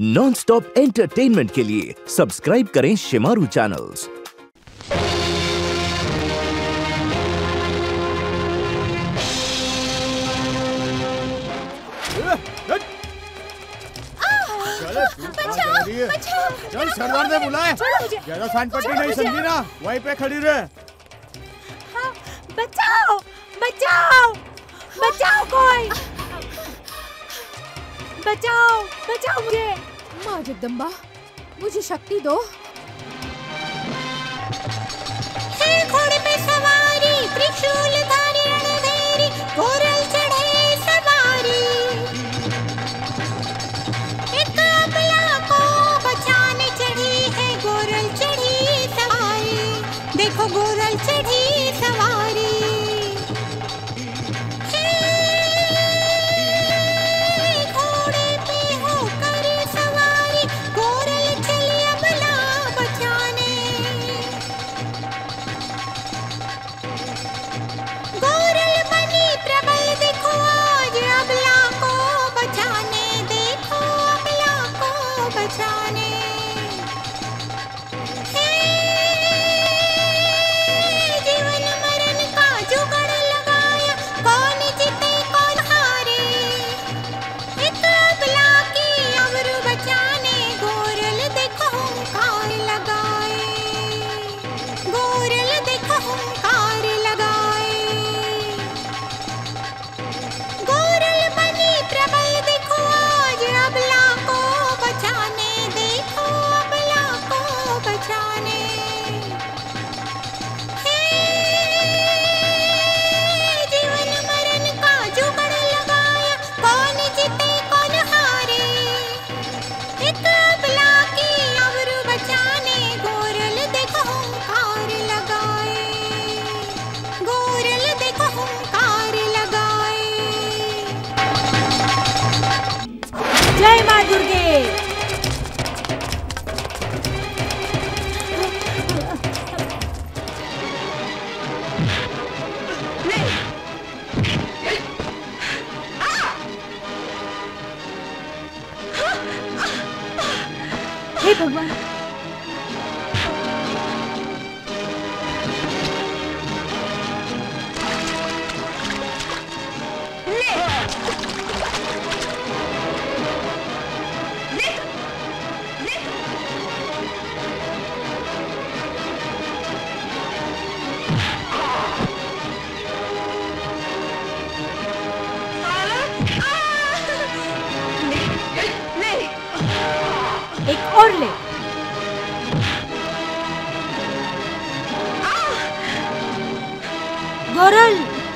Non stop entertainment के लिए subscribe करें शिमारू चैनल्स। चल सरदार ने बुलाए। ज्यादा सान पट्टी नहीं समझी ना, वहीं पे खड़ी रहे। बचाओ बचाओ बचाओ, कोई बचाओ बचाओ मुझे। माँ जगदम्बा, मुझे शक्ति दो। हे घोड़े पे सवारी, त्रिशूल धारी रणधीरी, घोरल चढ़े सवारी। एक अबला को बचाने चढ़ी है, घोरल चढ़ी सवारी। देखो घोरल चढ़ी सवारी। जय माँ दुर्गे। हे भगवान, एक और ले। गोरल,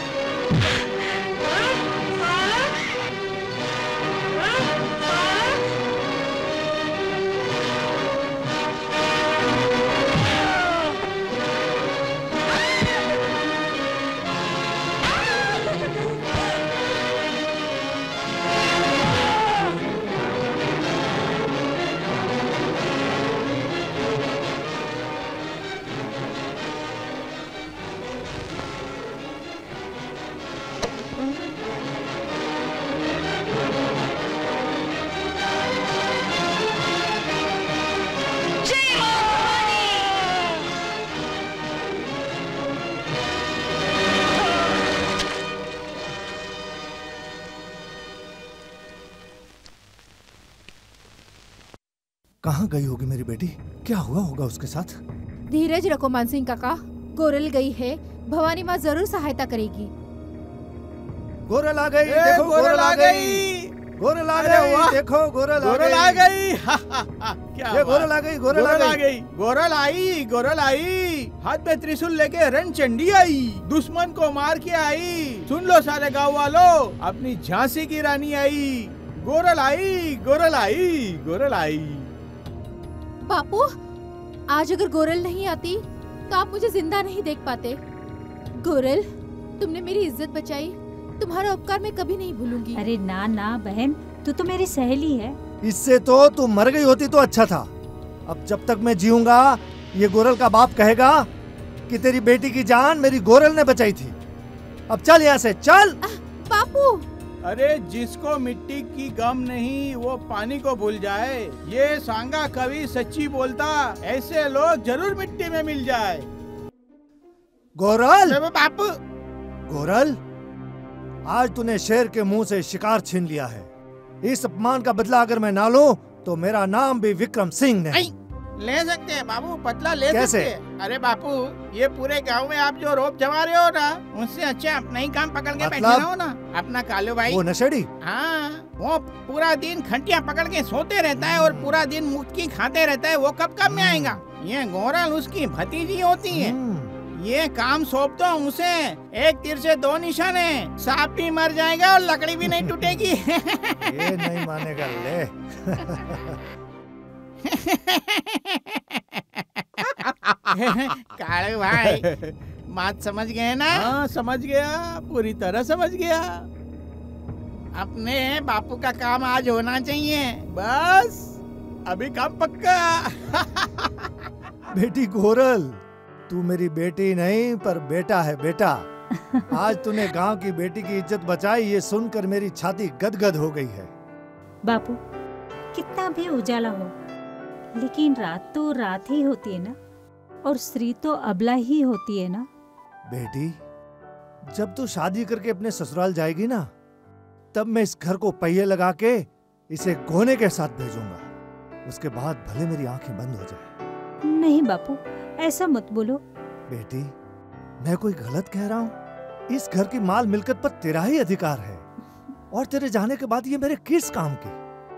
कहाँ गई होगी मेरी बेटी? क्या हुआ होगा उसके साथ? धीरज रखो मानसिंह काका, गोरल गई है, भवानी माँ जरूर सहायता करेगी। गोरल आ गई, देखो गोरल आ गई, गोरल आ गई, देखो गोरल आ गई। क्या ये गोरल आ गई, गोरल आ गई, गोरल आई, हाथ में त्रिशूल लेके रणचंडी आई, दुश्मन को मार के आई। सुन लो सारे गाँव वालों, अपनी झांसी की रानी आई। गोरल आई, गोरल आई, गोरल आई। बापू, आज अगर गोरल नहीं आती तो आप मुझे जिंदा नहीं देख पाते। गोरल, तुमने मेरी इज्जत बचाई, तुम्हारा उपकार मैं कभी नहीं भूलूंगी। अरे ना ना बहन, तू तो मेरी सहेली है। इससे तो तू मर गई होती तो अच्छा था। अब जब तक मैं जीऊंगा ये गोरल का बाप कहेगा कि तेरी बेटी की जान मेरी गोरल ने बचाई थी। अब चल यहाँ से, चल। बापू, अरे जिसको मिट्टी की गम नहीं वो पानी को भूल जाए, ये सांगा कवि सच्ची बोलता। ऐसे लोग जरूर मिट्टी में मिल जाए। गोरल, बापू। गोरल, आज तूने शेर के मुंह से शिकार छीन लिया है। इस अपमान का बदला अगर मैं ना लूं तो मेरा नाम भी विक्रम सिंह नहीं। ले सकते हैं बाबू, बदला ले कैसे? सकते हैं। अरे बापू, ये पूरे गांव में आप जो रोप जमा रहे हो ना, उससे अच्छा अपना ही काम पकड़ के बैठे रहो ना। अपना कालू भाई, वो नशेड़ी। हाँ, वो पूरा दिन खंटिया पकड़ के सोते रहता है और पूरा दिन मुक्की खाते रहता है। वो कब काम में आएगा? ये गोरल उसकी भतीजी होती है। ये काम सौंप दो उसे, एक तीर से दो निशाने। सांप भी मर जाएगा और लकड़ी भी नहीं टूटेगी। ये नहीं मानेगा ले। कालू भाई, बात समझ गए ना? हाँ समझ गया, पूरी तरह समझ गया। अपने बापू का काम आज होना चाहिए, बस अभी काम पक्का। बेटी गोरल, तू मेरी बेटी नहीं पर बेटा है बेटा। आज तूने गांव की बेटी की इज्जत बचाई, ये सुनकर मेरी छाती गदगद हो गई है। बापू, कितना भी उजाला हो लेकिन रात तो रात ही होती है ना, और स्त्री तो अबला ही होती है ना। बेटी, जब तू शादी करके अपने ससुराल जाएगी ना, तब मैं इस घर को पहिए लगा के इसे गोने के साथ भेजूंगा। उसके बाद भले मेरी आंखें बंद हो जाए। नहीं बापू, ऐसा मत बोलो। बेटी, मैं कोई गलत कह रहा हूँ? इस घर की माल मिल्कत पर तेरा ही अधिकार है, और तेरे जाने के बाद ये मेरे किस काम की?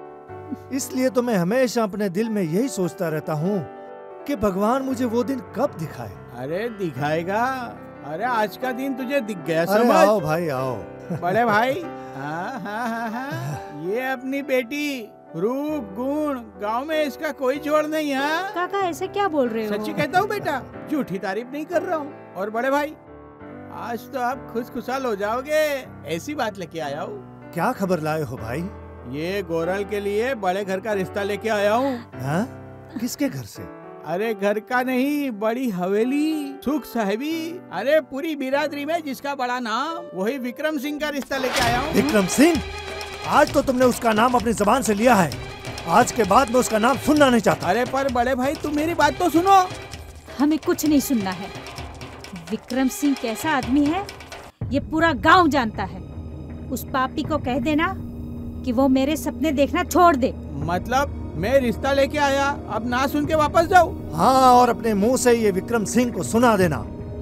इसलिए तो मैं हमेशा अपने दिल में यही सोचता रहता हूँ कि भगवान मुझे वो दिन कब दिखाए। अरे दिखाएगा। अरे आज का दिन तुझे दिख गया अरे समझ? आओ भाई आओ। बड़े भाई, हाँ हाँ हाँ हाँ, ये अपनी बेटी, रूप गुण गांव में इसका कोई जोड़ नहीं है। काका ऐसे क्या बोल रहे हो? सच्ची कहता हूँ बेटा, झूठी तारीफ नहीं कर रहा हूँ। और बड़े भाई, आज तो आप खुशखुशाल हो जाओगे, ऐसी बात लेके आया हूँ। क्या खबर लाए हो भाई? ये गोरल के लिए बड़े घर का रिश्ता लेके आया हूँ। हाँ? किसके घर से? अरे घर का नहीं, बड़ी हवेली, सुख साहिबी, अरे पूरी बिरादरी में जिसका बड़ा नाम, वही विक्रम सिंह का रिश्ता लेके आया हूँ। विक्रम सिंह? आज तो तुमने उसका नाम अपनी जबान से लिया है, आज के बाद मैं उसका नाम सुनना नहीं चाहता। अरे पर बड़े भाई, तुम मेरी बात तो सुनो। हमें कुछ नहीं सुनना है। विक्रम सिंह कैसा आदमी है ये पूरा गांव जानता है। उस पापी को कह देना कि वो मेरे सपने देखना छोड़ दे। मतलब मैं रिश्ता लेके आया, अब ना सुन के वापस जाओ? हाँ, और अपने मुंह से ये विक्रम सिंह को सुना देना।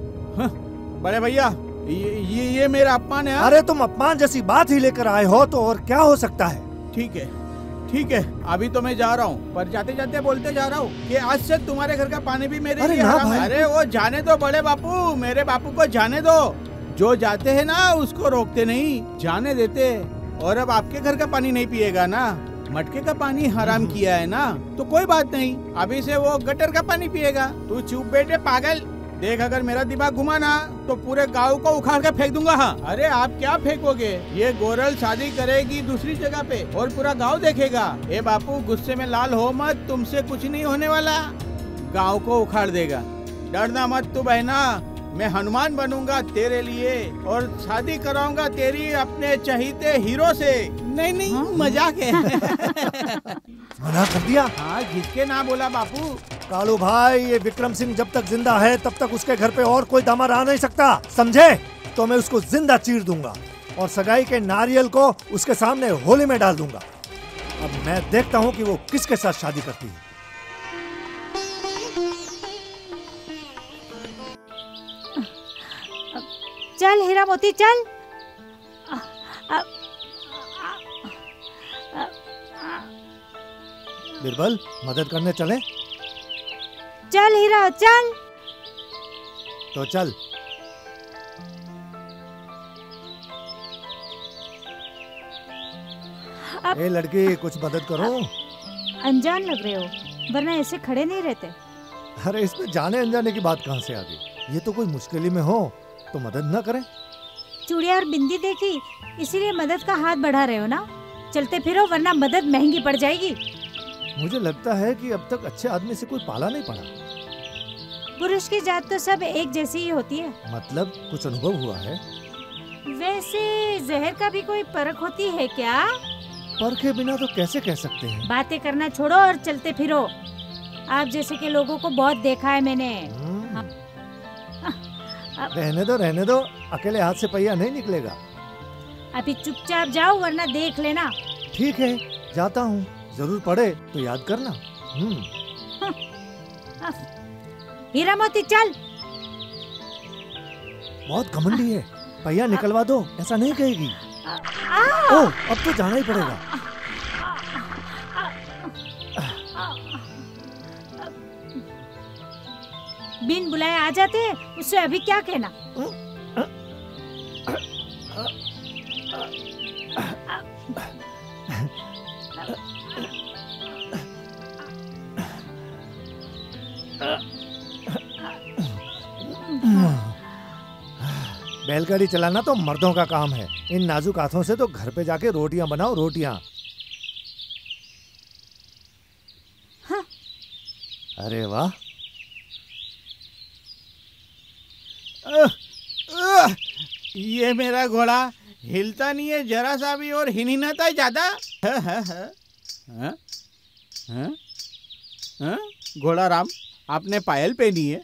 बड़े भैया, ये मेरा अपमान है। अरे तुम अपमान जैसी बात ही लेकर आए हो तो और क्या हो सकता है? ठीक है ठीक है, अभी तो मैं जा रहा हूँ, पर जाते जाते बोलते जा रहा हूँ कि आज से तुम्हारे घर का पानी भी मेरे लिए हराम है। अरे वो जाने दो बड़े बापू, मेरे बापू को जाने दो। जो जाते हैं ना उसको रोकते नहीं, जाने देते। और अब आपके घर का पानी नहीं पिएगा ना, मटके का पानी हराम किया है ना, तो कोई बात नहीं, अभी से वो गटर का पानी पिएगा। तू चुप बेटे पागल, देख अगर मेरा दिमाग घुमा ना तो पूरे गांव को उखाड़ के फेंक दूंगा। हाँ अरे आप क्या फेंकोगे? ये गोरल शादी करेगी दूसरी जगह पे और पूरा गांव देखेगा। ए बापू गुस्से में लाल हो मत, तुमसे कुछ नहीं होने वाला, गांव को उखाड़ देगा। डरना मत तू बहना, मैं हनुमान बनूंगा तेरे लिए और शादी कराऊंगा तेरी अपने चहीते हीरो से। नहीं नहीं मजाक है। मना कर दिया? हाँ जिसके ना बोला बापू। कालू भाई, ये विक्रम सिंह जब तक जिंदा है तब तक उसके घर पे और कोई दामाद आ नहीं सकता, समझे? तो मैं उसको जिंदा चीर दूंगा और सगाई के नारियल को उसके सामने होली में डाल दूंगा। अब मैं देखता हूँ कि वो किसके साथ शादी करती है। चल हीरा मोती चल। बिरबल, मदद करने चले? चल हीरा चल। तो चल। ए लड़की, कुछ मदद करो। अनजान लग रहे हो, वरना ऐसे खड़े नहीं रहते। अरे इसमें जाने अनजाने की बात कहाँ से आ गई? ये तो कोई मुश्किल में हो तो मदद न करें? चूड़िया और बिंदी देखी इसीलिए मदद का हाथ बढ़ा रहे हो ना। चलते फिरो वरना मदद महंगी पड़ जाएगी। मुझे लगता है कि अब तक अच्छे आदमी से कोई पाला नहीं पड़ा। पुरुष की जात तो सब एक जैसी ही होती है। मतलब कुछ अनुभव हुआ है? वैसे जहर का भी कोई परख होती है क्या? परखे बिना तो कैसे कह सकते हैं। बातें करना छोड़ो और चलते फिरो। आप जैसे के लोगों को बहुत देखा है मैंने। रहने दो, अकेले हाथ से पहिया नहीं निकलेगा। अभी चुपचाप जाओ वरना देख लेना। ठीक है, जाता हूँ, जरूर पड़े तो याद करना। हीरा मोती चल। बहुत घमंडी है, पहिया निकलवा दो ऐसा नहीं कहेगी। ओह, अब तो जाना ही पड़ेगा। बिन बुलाए आ जाते हैं, उससे अभी क्या कहना। बैलगाड़ी चलाना तो मर्दों का काम है। इन नाजुक हाथों से तो घर पे जाके रोटियां बनाओ, रोटियां। हाँ। अरे वाह, ये मेरा घोड़ा हिलता नहीं है जरा सा भी और हिनहिनाता है ज्यादा। घोड़ा राम, आपने पायल पहनी है?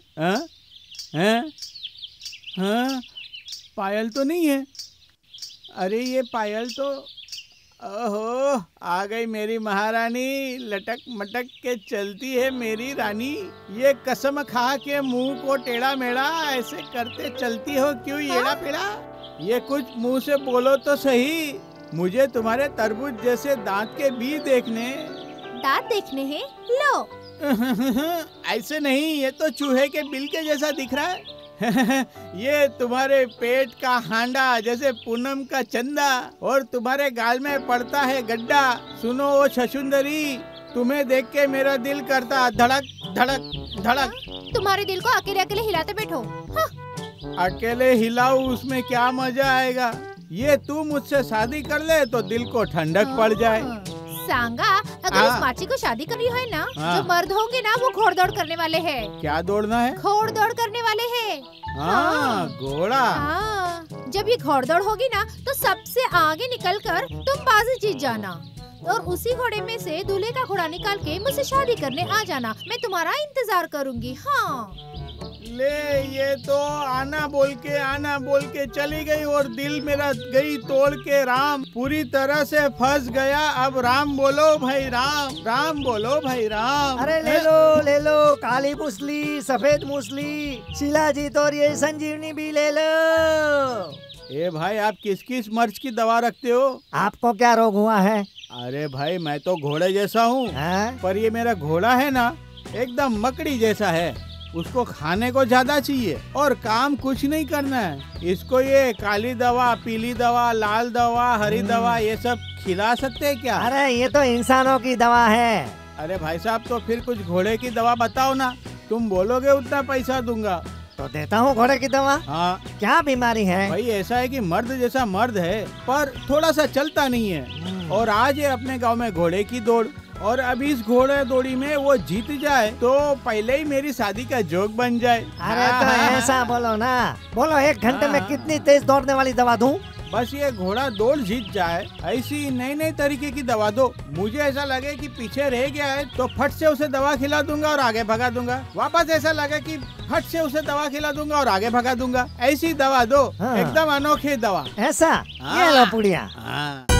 पायल तो नहीं है। अरे ये पायल तो, ओहो, आ गई मेरी महारानी, लटक मटक के चलती है मेरी रानी। ये कसम खा के मुंह को टेढ़ा मेढ़ा ऐसे करते चलती हो क्यों येड़ा पेड़ा? ये कुछ मुंह से बोलो तो सही। मुझे तुम्हारे तरबूज जैसे दांत के बीज देखने। दांत देखने हैं? लो। ऐसे नहीं, ये तो चूहे के बिल के जैसा दिख रहा है। ये तुम्हारे पेट का हांडा जैसे पूनम का चंदा, और तुम्हारे गाल में पड़ता है गड्ढा। सुनो ओ छछुंदरी, तुम्हें देख के मेरा दिल करता धड़क धड़क धड़क। तुम्हारे दिल को अकेले अकेले हिलाते बैठो। हाँ। अकेले हिलाऊ, उसमें क्या मजा आएगा? ये तू मुझसे शादी कर ले तो दिल को ठंडक पड़ जाए। सांगा, अगर उस माची को शादी करनी है ना, जो मर्द होंगे ना वो घोड़ दौड़ करने वाले हैं। क्या दौड़ना है? घोड़ दौड़ करने वाले हैं। हाँ, घोड़ा। हाँ, जब ये घोड़ दौड़ होगी ना तो सबसे आगे निकलकर तुम बाजी जीत जाना, और उसी घोड़े में से दूल्हे का घोड़ा निकाल के मुझसे शादी करने आ जाना। मैं तुम्हारा इंतजार करूंगी। हाँ। ले, ये तो आना बोल के चली गई और दिल मेरा गई तोड़ के। राम, पूरी तरह से फंस गया। अब राम बोलो भाई राम, राम बोलो भाई राम। अरे ले लो, काली मूसली, सफेद मूसली, शिलाजीत और ये संजीवनी भी ले लो। ए भाई, आप किस किस मर्ज की दवा रखते हो? आपको क्या रोग हुआ है? अरे भाई, मैं तो घोड़े जैसा हूँ, पर ये मेरा घोड़ा है ना, एकदम मकड़ी जैसा है। उसको खाने को ज्यादा चाहिए और काम कुछ नहीं करना है। इसको ये काली दवा, पीली दवा, लाल दवा, हरी दवा ये सब खिला सकते हैं क्या? अरे ये तो इंसानों की दवा है। अरे भाई साहब, तो फिर कुछ घोड़े की दवा बताओ ना। तुम बोलोगे उतना पैसा दूंगा। तो देता हूँ घोड़े की दवा। हाँ। क्या बीमारी है? भाई ऐसा है कि मर्द जैसा मर्द है, पर थोड़ा सा चलता नहीं है। और आज ये अपने गाँव में घोड़े की दौड़, और अभी इस घोड़े दौड़ी में वो जीत जाए तो पहले ही मेरी शादी का जोग बन जाए। अरे तो ऐसा बोलो ना, बोलो 1 घंटे में कितनी तेज दौड़ने वाली दवा दूं? बस ये घोड़ा दौड़ जीत जाए, ऐसी नई नई तरीके की दवा दो। मुझे ऐसा लगे कि पीछे रह गया है तो फट से उसे दवा खिला दूंगा और आगे भगा दूंगा। वापस ऐसा लगे कि फट से उसे दवा खिला दूंगा और आगे भगा दूंगा। ऐसी दवा दो। एकदम अनोखी दवा। ऐसा? ये लो पुड़िया।